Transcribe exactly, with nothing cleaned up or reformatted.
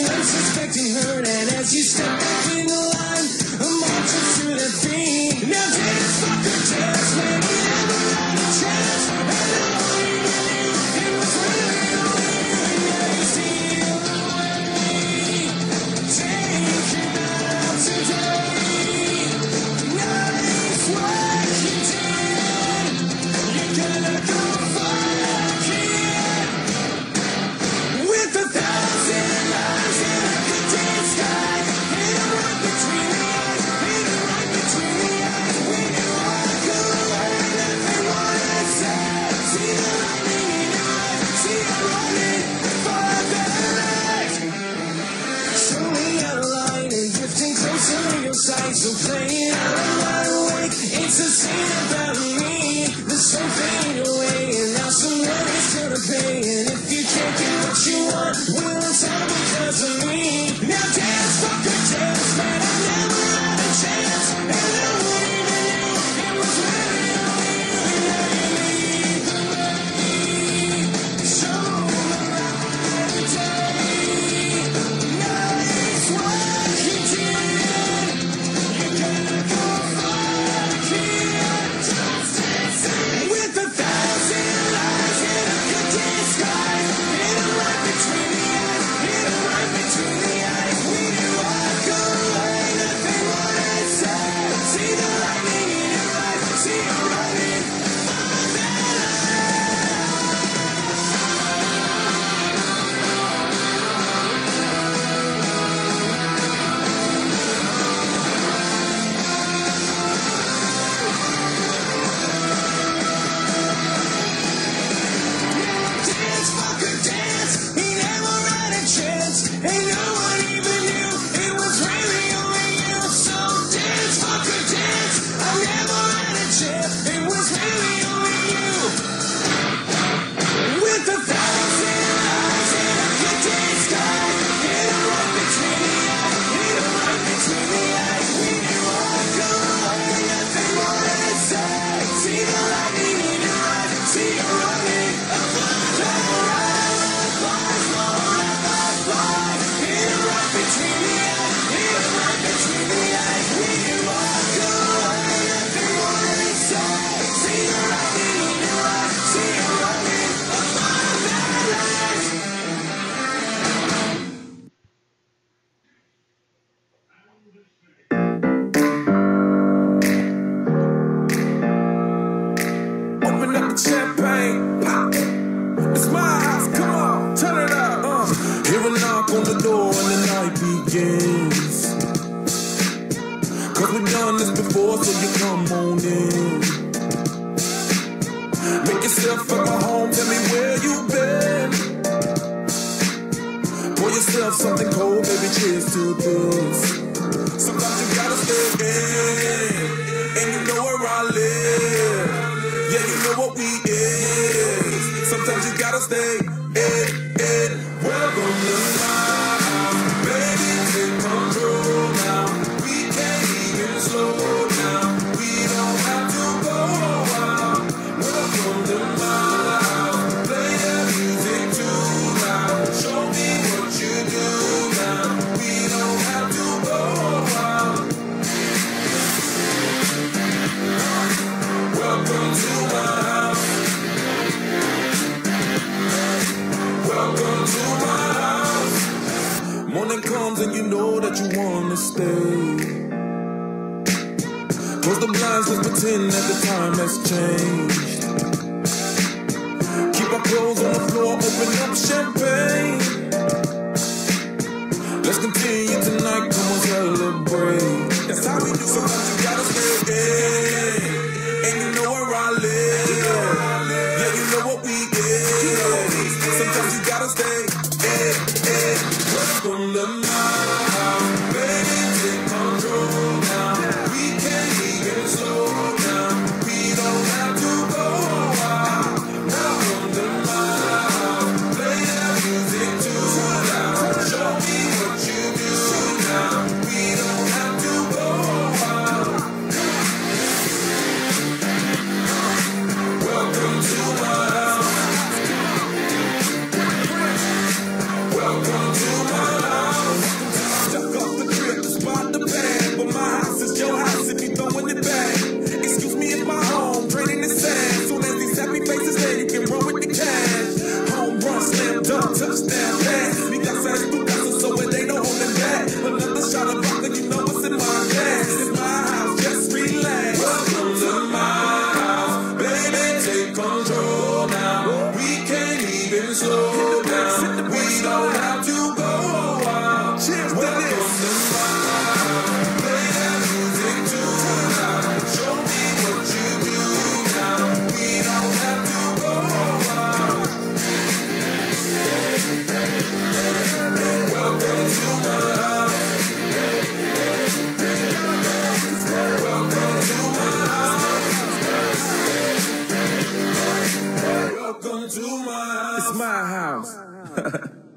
an unsuspecting hurt, and as you step back in the line, I'm marching through that beat. Now dance, fucker, dance, man, you never had a chance. And all we knew, it was really only you, and now you steal away. Take it out today. Nice work you did. You're gonna go far, kid. With a thousand lives in a good day sky, hit 'em right between the eyes, hit 'em right between the eyes. When you walk away, nothing more to say. See the lightning in your eyes, see it running for better life. Slowly out of line and drifting closer to your sight, so play it out and wide awake. It's a scene about me, the sun fade away, and now someone is gonna pay. And if you can't get what you want, well, it's all because of me. Now dance, fucker, dance, man, I never had a chance. And I don't even know it was really only you, and now you lead the way. So right day, nice work you did. You're gonna go far, kid. Just dancing with a thousand lives in a good day sky. Hit 'em right between the eyes, hit 'em right between the eyes. When you walk away, nothing more to say. See the lightning in your eyes, see it running for their dance, fucker, dance. He never had a chance, and no one even knew it was really only you. So dance, fucker, dance. I never had a chance, it was really only you. With a thousand lives in a good day sky, hit 'em right between the eyes, hit 'em right between the eyes. When you walk away, nothing more to say. See the lightning in your eyes, see it running above the rise. Flies forever, fly. Hit 'em right between the eyes, hit 'em right between the eyes. When you walk away, nothing more to say. See the lightning in your eyes, see it running above the rise. Open up the champagne, pop. It's my house, come on, turn it up. Uh. Hear a knock on the door and the night begins. Cause we've done this before, so you come on in. Make yourself at my home, tell me where you've been. Pour yourself something cold, baby, cheers to this. Sometimes you gotta stay in, and you know where I live. Yeah, you know what we is. Sometimes you gotta stay in, in. Welcome to my house, baby, take control now. We can't even slow down. We don't have to go out. Welcome to my house, play that music too loud. Show me what you do now. We don't have to go out. Welcome to my house. Welcome to my house. Morning comes and you know that you wanna stay. Close the blinds, let's pretend that the time has changed. Keep our clothes on the floor, open up champagne. Let's continue tonight, come on, celebrate. That's how we do it. Sometimes you gotta stay in, and you know where I live. Yeah, you know what we is. Sometimes you gotta stay in, in. Welcome to my house, baby, take control now. We can't even slow down. We don't have to go out. Welcome to my house, play that music too loud. Show me what you do now. We don't have to go out. Welcome to my house. Welcome to my house. Bye.